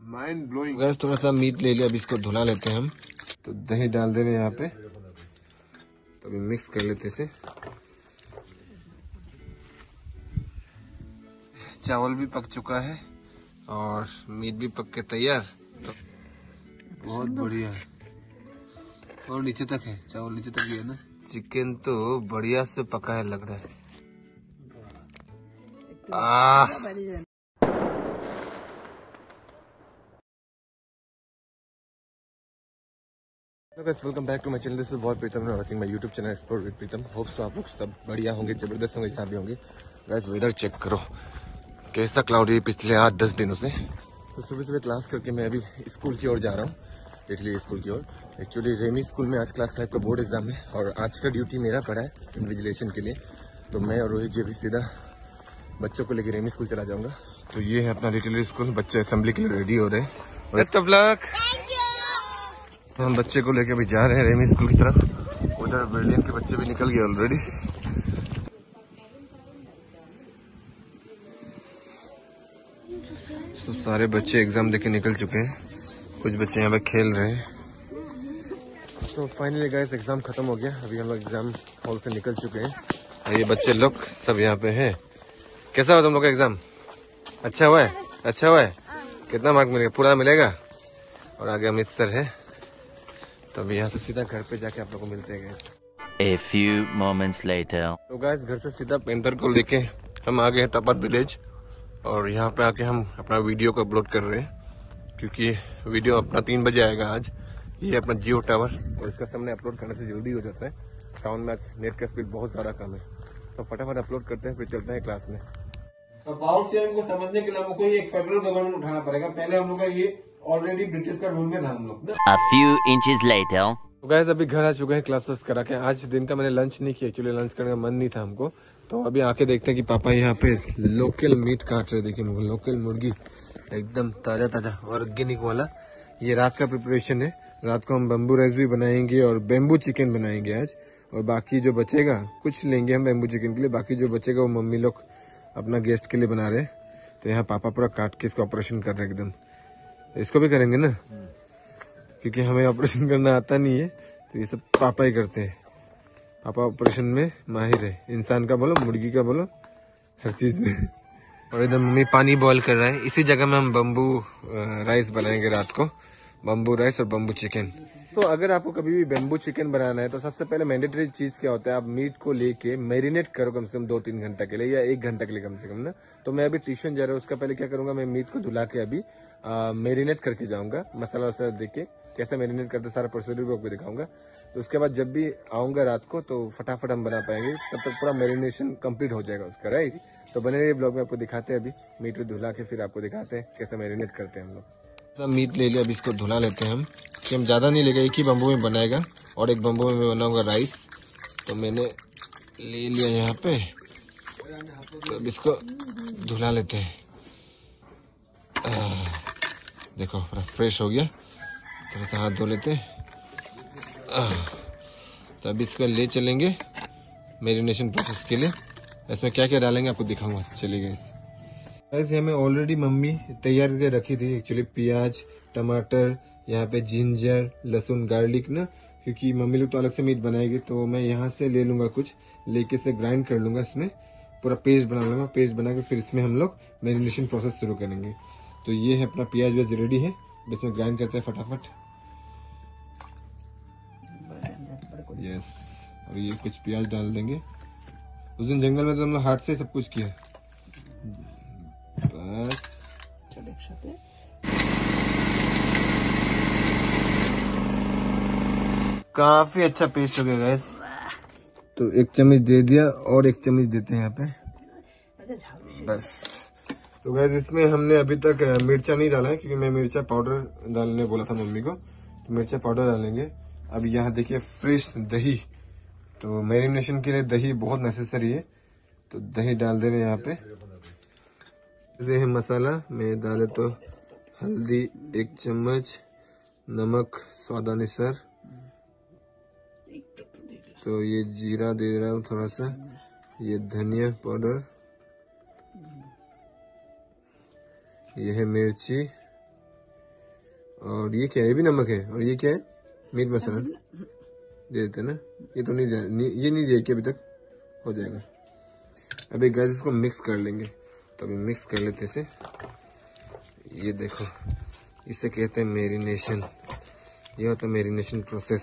Mind blowing. Gas थोड़ा सा meet ले लिया, अब इसको धुला लेते हैं हम। तो दही डाल दे रहे हैं यहाँ पे, तो अभी मिक्स कर लेते इसे। चावल भी पक चुका है और मीट भी पक के तैयार। तो बहुत बढ़िया, और नीचे तक है, चावल नीचे तक भी है ना। चिकन तो बढ़िया से पका है लग रहा है। Welcome back to my channel. This is boy Pritam, watching my YouTube channel explore with Pritam. Hope so आप लोग सब बढ़िया होंगे, जबरदस्त होंगे, जहाँ भी होंगे। गाइस वेदर चेक करो कैसा क्लाउडी है पिछले 8-10 दिनों से। तो सुबह सुबह क्लास करके मैं अभी स्कूल की ओर जा रहा हूँ, इटली स्कूल की ओर। एक्चुअली रेमी स्कूल में आज क्लास 5 का बोर्ड एग्जाम है और आज का ड्यूटी मेरा पड़ा है इन्विजिलेशन के लिए। तो मैं और रोहित जी अभी सीधा बच्चों को लेकर रेमी स्कूल चला जाऊंगा। तो ये है अपना लिटिल स्कूल, बच्चे असेंबली के लिए रेडी हो रहे हैं। Best of luck. तो हम बच्चे को लेके अभी जा रहे हैं रेमी स्कूल की तरफ। उधर बिल्डिंग के बच्चे भी निकल गए ऑलरेडी। तो सारे बच्चे एग्जाम देके निकल चुके हैं, कुछ बच्चे यहाँ पे खेल रहे हैं। तो फाइनली गाइस एग्जाम खत्म हो गया, अभी हम लोग एग्जाम हॉल से निकल चुके हैं और ये बच्चे लोग सब यहाँ पे हैं। कैसा हुआ तुम लोग का एग्जाम? अच्छा हुआ है? अच्छा हुआ है? कितना मार्क मिलेगा? पूरा मिलेगा? और आगे अमित सर है। तो अभी यहाँ से सीधा घर पे जाके आप लोगों को मिलते हैं। A few moments later. तो गाइस घर से सीधा पेंटर को लेके हम आ गए हैं तपत विलेज और यहाँ पे आके हम अपना वीडियो को अपलोड कर रहे हैं, क्योंकि वीडियो अपना 3 बजे आएगा आज। ये अपना जियो टावर और इसका सामने अपलोड करने से जल्दी हो जाता है। टाउन में आज नेट का स्पीड बहुत ज्यादा कम है, तो फटाफट अपलोड करते हैं, फिर चलते हैं क्लास में। तो पावर शेयरिंग को समझने के लिए हमको कोई एक फेडरल गवर्नमेंट उठाना पड़ेगा। पहले हम लोग का ये ऑलरेडी ब्रिटिश का रूल में था हम लोग। A few inches later. तो गाइस अभी घर आ चुके हैं क्लासेस करा के। आज दिन का मैंने लंच नहीं किया, एक्चुअली लंच करने का मन नहीं था हमको। तो अभी आके देखते हैं कि पापा यहाँ पे लोकल मीट काट रहे। देखिए लोकल मुर्गी एकदम ताजा ताजा ऑर्गेनिक वाला। ये रात का प्रिपरेशन है, रात को हम बम्बू राइस भी बनाएंगे और बेम्बू चिकन बनाएंगे आज। और बाकी जो बचेगा, कुछ लेंगे हम बेम्बू चिकन के लिए, बाकी जो बचेगा वो मम्मी लोग अपना गेस्ट के लिए बना रहे हैं। तो यहाँ पापा पूरा काट के इसका ऑपरेशन कर रहे हैं एकदम। इसको भी करेंगे ना, क्योंकि हमें ऑपरेशन करना आता नहीं है, तो ये सब पापा ही करते हैं। पापा ऑपरेशन में माहिर है, इंसान का बोलो, मुर्गी का बोलो, हर चीज में। और इधर मम्मी पानी बॉईल कर रहा है। इसी जगह में हम बम्बू राइस बनाएंगे रात को, बम्बू राइस और बम्बू चिकन। तो अगर आपको कभी भी बेम्बू चिकन बनाना है तो सबसे पहले मैंडेटरी चीज क्या होता है, आप मीट को लेके मैरिनेट करो कम से कम 2-3 घंटा के लिए या 1 घंटा के लिए कम से कम ना। तो मैं अभी ट्यूशन जा रहा हूँ, उसका पहले क्या करूंगा, मैं मीट को धुला के अभी मैरिनेट करके जाऊंगा। मसाला वसाला देख के कैसे मैरिनेट करते सारा प्रोसीड्यूर आपको दिखाऊंगा। तो उसके बाद जब भी आऊंगा रात को तो फटाफट हम बना पाएंगे, तब तक पूरा मैरिनेशन कंप्लीट हो जाएगा उसका, राइट। तो बने रहिए ब्लॉग में, आपको दिखाते हैं अभी मीट को धुला के, फिर आपको दिखाते हैं कैसे मैरिनेट करते हैं हम लोग। सब मीट ले लिया, अभी इसको धुला लेते हैं हम, कि हम ज्यादा नहीं लेगा, एक ही बम्बू में बनाएगा और एक बम्बू में मैं बनाऊंगा राइस। तो मैंने ले लिया यहाँ पे, तो अब इसको धुला लेते हैं। देखो पूरा फ्रेश हो गया, थोड़ा सा हाथ धो लेते हैं। तो अभी इसको ले चलेंगे मैरिनेशन प्रोसेस के लिए। इसमें क्या क्या डालेंगे आपको दिखाऊंगा, चलिए गाइस। हमें ऑलरेडी मम्मी तैयार करके रखी थी एक्चुअली, प्याज, टमाटर, यहाँ पे जिंजर, लहसुन, गार्लिक ना, क्योंकि मम्मी लोग तो अलग से मीट बनाएगी। तो मैं यहाँ से ले लूंगा, कुछ लेके से ग्राइंड कर लूंगा, इसमें पूरा पेस्ट बना लूंगा। पेस्ट बना के फिर इसमें हम लोग मैरिनेशन प्रोसेस शुरू करेंगे। तो ये है अपना प्याज व्याज रेडी है, इसमें ग्राइंड करते हैं फटाफट। यस, और ये कुछ प्याज डाल देंगे। उस दिन जंगल में तो हम लोग हाथ से सब कुछ किया, बस। काफी अच्छा पेस्ट हो गया गैस। तो 1 चम्मच दे दिया और 1 चम्मच देते हैं यहाँ पे, बस। तो गैस इसमें हमने अभी तक मिर्चा नहीं डाला है, क्योंकि मैं मिर्चा पाउडर डालने बोला था मम्मी को, तो मिर्चा पाउडर डालेंगे। अब यहाँ देखिए फ्रेश दही, तो मैरिनेशन के लिए दही बहुत नेसेसरी है, तो दही डाल दे रहे हैं यहाँ पे। जैसे है मसाला, मैं डाले तो हल्दी 1 चम्मच, नमक स्वादानुसार, तो ये जीरा दे रहा हूँ थोड़ा सा, ये धनिया पाउडर, ये है मिर्ची, और ये क्या है? ये भी नमक है। और ये क्या है? मीट मसाला दे देते ना। ये तो ये नहीं दिया कि अभी तक हो जाएगा। अभी गैस इसको मिक्स कर लेंगे। तो अभी मिक्स कर लेते इसे। ये देखो, इसे कहते हैं मैरिनेशन। ये होता है मैरिनेशन प्रोसेस।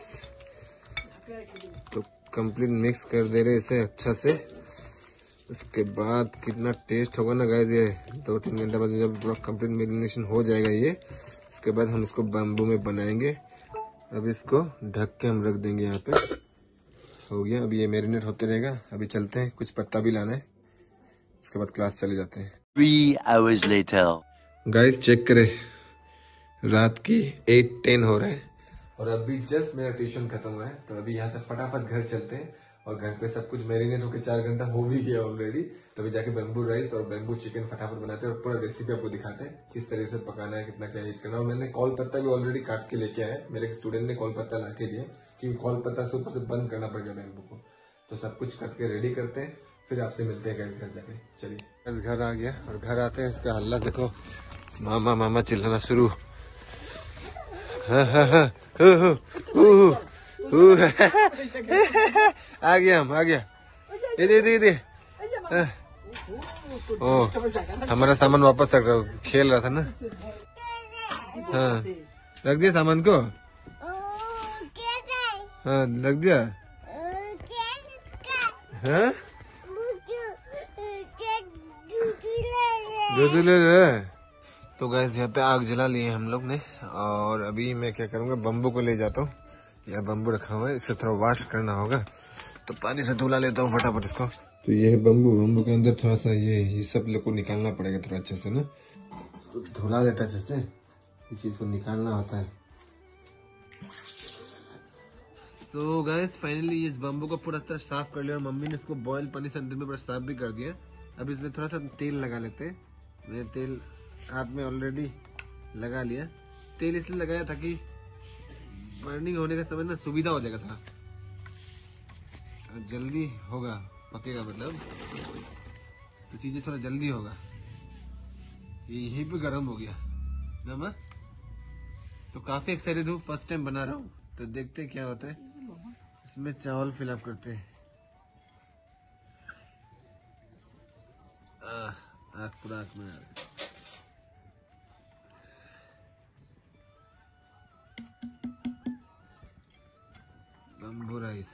तो कंप्लीट मिक्स कर दे रहे इसे अच्छा से। उसके बाद कितना टेस्ट होगा ना गाइस, ये 2-3 घंटे बाद जब पूरा कंप्लीट मैरिनेशन हो जाएगा ये, उसके बाद हम इसको बम्बू में बनाएंगे। अब इसको ढक के हम रख देंगे यहाँ पे। हो गया, अभी ये मैरिनेट होते रहेगा। अभी चलते हैं, कुछ पत्ता भी लाना है, उसके बाद क्लास चले जाते हैं। 3 hours later. गाइस चेक करें, रात की 8:10 हो रहे हैं और अभी जस्ट मेरा ट्यूशन खत्म हुआ है। तो अभी यहाँ से फटाफट घर चलते हैं और घर पे सब कुछ मैरिनेट होकर 4 घंटा हो भी गया ऑलरेडी। तो अभी जाके बैम्बू राइस और बैम्बू चिकन फटाफट बनाते हैं और पूरा रेसिपी आपको दिखाते हैं किस तरह से पकाना है, कितना क्या हीट करना है। और मैंने कॉल पत्ता भी ऑलरेडी काट के लेके आया। मेरे एक स्टूडेंट ने कॉल पत्ता ला के दिया, क्योंकि कॉल पत्ता से ऊपर से बंद करना पड़ेगा बैम्बू को। तो सब कुछ करके रेडी करते हैं, फिर आपसे मिलते हैं गैस घर जाके। चलिए गैस घर आ गया और घर आते हैं इसका हल्ला देखो, मामा मामा चिल्लाना शुरू। आ गया हम, आ गया। ये ओ, हमारा सामान वापस रख रहा, खेल रहा था ना। हाँ रख दिया सामान को। हाँ रख दिया। हाँ दूध ले ले। तो गैस यहाँ पे आग जला लिए हम लोग ने और अभी मैं क्या करूँगा, बम्बू को ले जाता हूँ। यहाँ बम्बू रखा हुआ है, इसे थोड़ा वॉश करना होगा तो पानी से धुला लेता हूँ फटाफट इसको। तो ये है बम्बू के अंदर थोड़ा सा ये सब लोग को निकालना पड़ेगा थोड़ा अच्छे से ना। तो धुला लेता है अच्छे से, इस चीज को निकालना होता है। सो गैस फाइनली इस बम्बू को पूरा तरह साफ कर लिया और मम्मी ने इसको बॉयल पानी से अंदर में पूरा साफ भी कर दिया। अब इसमें थोड़ा सा तेल लगा लेते हैं। मैंने तेल हाथ में ऑलरेडी लगा लिया। तेल इसलिए लगाया था कि बर्निंग होने का समय ना सुविधा हो जाएगा, था जल्दी होगा, पकेगा मतलब, तो चीजें थोड़ा जल्दी होगा। यही पे गर्म हो गया ना माँ। तो काफी एक्साइटेड हूँ, फर्स्ट टाइम बना रहा हूँ, तो देखते हैं क्या होता है। इसमें चावल फिलअप करते हैं। आँख पूरा आँख में आ रहा है। Bamboo rice.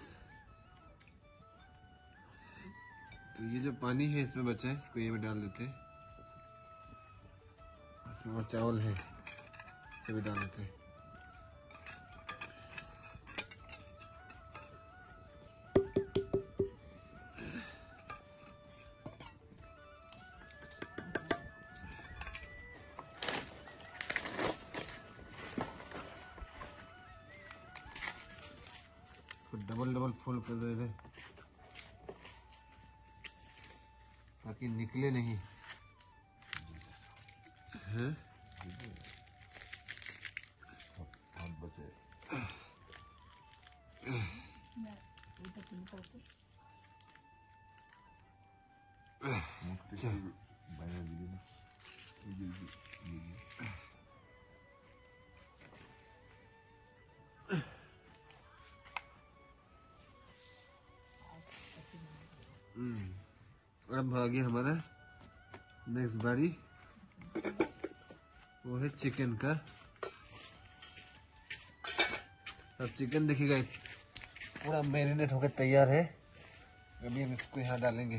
तो ये जो पानी है इसमें बचा है, इसको ये में डाल देते हैं। इसमें और चावल है, इसे भी डाल देते हैं। डबल फुल कर दे रहे ताकि निकले नहीं है। अब आ गया हमारा नेक्स्ट बारी, वो है चिकन का। अब चिकन देखिएगा इस पूरा मैरिनेट होकर तैयार है। अभी हम इसको यहाँ डालेंगे।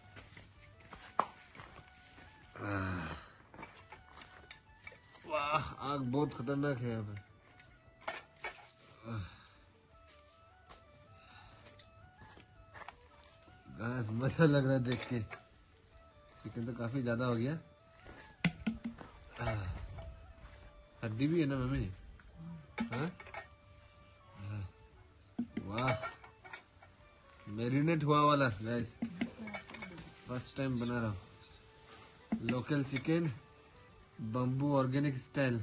वाह आग बहुत खतरनाक है यहाँ पे। मजा लग रहा है देख के। चिकन तो काफी ज्यादा हो गया। हड्डी भी है ना मम्मी। हाँ? वाह मैरिनेट हुआ वाला गाइस, फर्स्ट टाइम बना रहा हूँ। Local chicken bamboo organic style.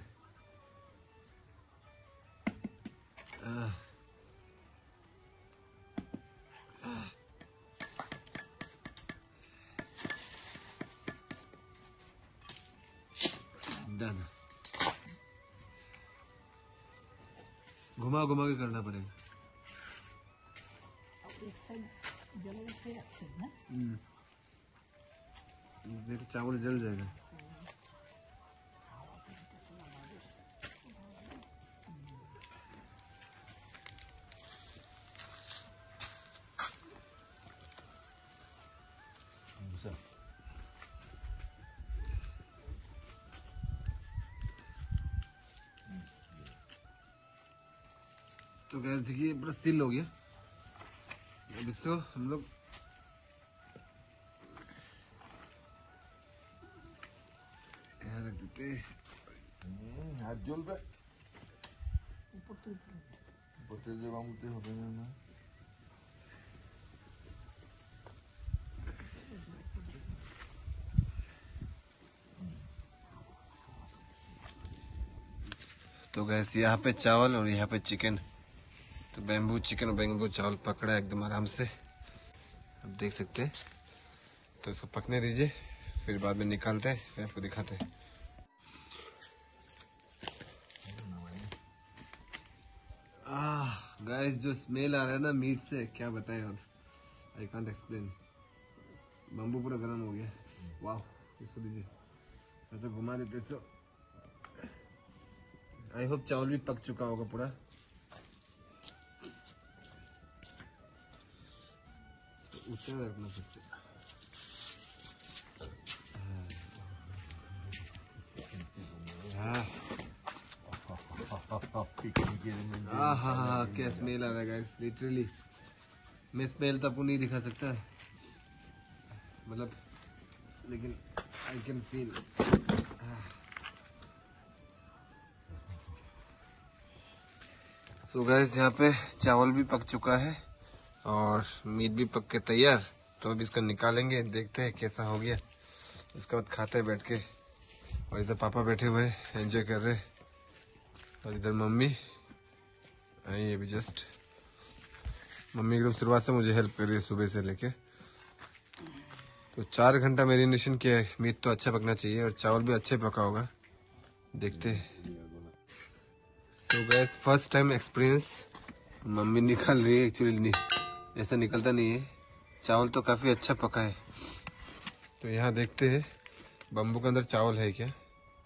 Done. घुमा घुमा के करना पड़ेगा। एक साइड जलेगा फिर एक साइड ना। देखो चावल जल जाएगा। तो गैस देखिए पूरा सील हो गया। अब इसको हम लोग यहाँ रख देते। হাত জ্বলবে ऊपर तो পথে যে বামুতে হবে না। तो गैस यहाँ पे चावल और यहाँ पे चिकन। तो बैम्बू चिकन और बैम्बू चावल पकड़ा है एकदम आराम से, आप देख सकते हैं। तो इसको पकने दीजिए, फिर बाद में निकालते हैं, फिर आपको दिखाते हैं। गाइस जो स्मेल आ रहा है ना मीट से, क्या बताएं और आई कांट एक्सप्लेन। बम्बू पूरा गर्म हो गया। वाह, इसको दीजिए, ऐसे घुमा देते सो। आई होप चावल भी पक चुका होगा पूरा। तो ऊंचा रखना सकते। हाँ, क्या स्मेल आ रहा है गाइस, लिटरली मैं स्मेल तो आपको नहीं दिखा सकता मतलब, लेकिन I can feel. So guys यहाँ पे चावल भी पक चुका है और मीट भी पक के तैयार। तो अब इसको निकालेंगे, देखते हैं कैसा हो गया। उसके बाद खाते हैं बैठ के। और इधर पापा बैठे हुए एंजॉय कर रहे, और इधर मम्मी आई है अभी जस्ट। मम्मी एकदम शुरुआत से मुझे हेल्प कर रही है सुबह से लेके। तो 4 घंटा मैरिनेशन किया है। मीट तो अच्छा पकना चाहिए और चावल भी अच्छे पका होगा, देखते हैं। तो gas first time experience, mummy निकाल रही है। एक्चुअली नहीं, ऐसा निकलता नहीं है। चावल तो काफी अच्छा पका है। तो यहाँ देखते हैं बम्बू के अंदर चावल है क्या।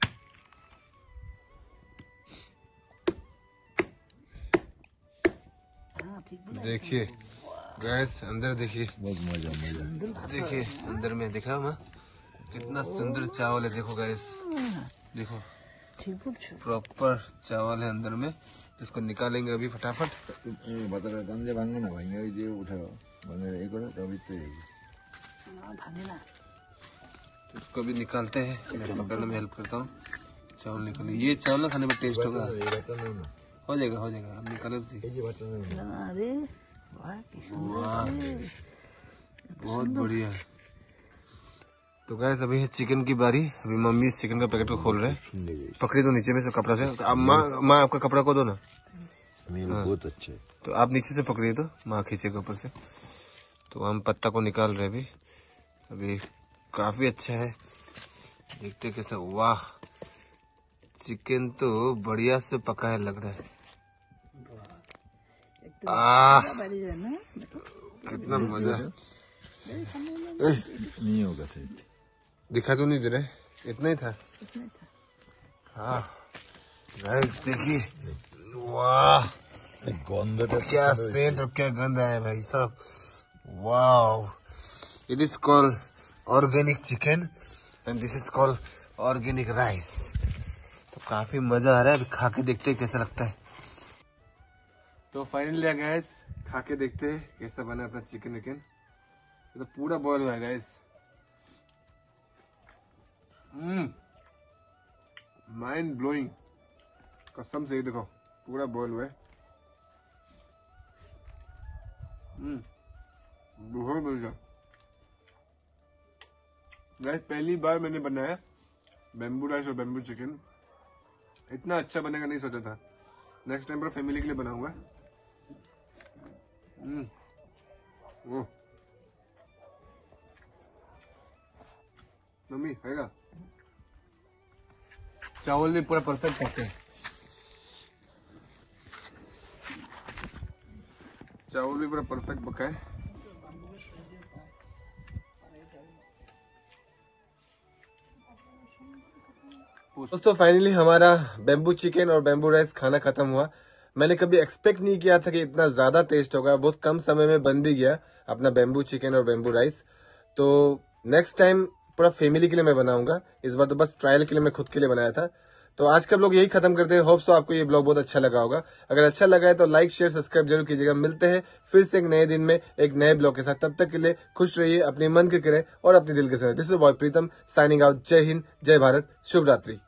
देखिए गैस अंदर देखिए, बहुत मजा मजा। देखिए अंदर में दिखा माँ, कितना सुंदर चावल है। देखो गैस, देखो प्रॉपर चावल है अंदर में। इसको निकालेंगे अभी फटाफट। बता गंजे भांगे ना भांगे ये उठाओ भांगे ये करो तभी तो भागे ना। तो इसको भी निकालते हैं, मैं पकड़ने में हेल्प करता हूँ। चावल निकाले, ये चावल ना खाने में टेस्ट होगा। हो जाएगा हो जाएगा, अब निकालो सी। अरे वाह, बहुत बढ़िया। तो गाइस अभी है चिकन की बारी। अभी मम्मी इस चिकन का पैकेट को खोल रहे हैं। पकड़ी दो नीचे में से कपड़ा से। तो अब माँ आपका कपड़ा को दो ना। स्मेल बहुत अच्छे। तो आप नीचे से पकड़िए, तो माँ खींचेगा ऊपर से। तो हम पत्ता को निकाल रहे हैं अभी काफी अच्छा है, देखते कैसा। वाह, चिकन तो बढ़िया से पका है लग रहा है। कितना मजा है। नहीं होगा सही, दिखा तो नहीं दे रहे, इतना ही था। हाँ गाइस देखिए, वाह गंध तो क्या सेंट और क्या गंध आया भाई साहब। वाह, it is called organic chicken and this is called organic rice. तो काफी मजा आ रहा है, अभी खा के देखते हैं कैसा लगता है। तो फाइनली गाइस खा के देखते हैं कैसा बना अपना चिकन विकन। तो पूरा बॉयल हुआ है गाइस। माइंड ब्लोइंग, कसम से। देखो पूरा बॉयल हुआ है। बहुत बढ़िया गाइस, पहली बार मैंने बनाया बैम्बू राइस और बैम्बू चिकन। इतना अच्छा बनेगा नहीं सोचा था। नेक्स्ट टाइम पर फैमिली के लिए बनाऊंगा। मम्मी खाएगा। चावल भी पूरा परफेक्ट पकते हैं। चावल भी पूरा परफेक्ट पका है। दोस्तों फाइनली हमारा बेम्बू चिकन और बेम्बू राइस खाना खत्म हुआ। मैंने कभी एक्सपेक्ट नहीं किया था कि इतना ज्यादा टेस्ट होगा। बहुत कम समय में बन भी गया अपना बेम्बू चिकन और बेम्बू राइस। तो नेक्स्ट टाइम पूरा फैमिली के लिए मैं बनाऊंगा। इस बार तो बस ट्रायल के लिए मैं खुद के लिए बनाया था। तो आज का ब्लॉग यही खत्म करते हैं। होप सो आपको ये ब्लॉग बहुत अच्छा लगा होगा। अगर अच्छा लगा है तो लाइक शेयर सब्सक्राइब जरूर कीजिएगा। मिलते हैं फिर से एक नए दिन में एक नए ब्लॉग के साथ। तब तक के लिए खुश रहिए, अपने मन के करें और अपने दिल के साथ। This is boy Pritam signing out. जय हिंद, जय भारत, शुभ रात्रि।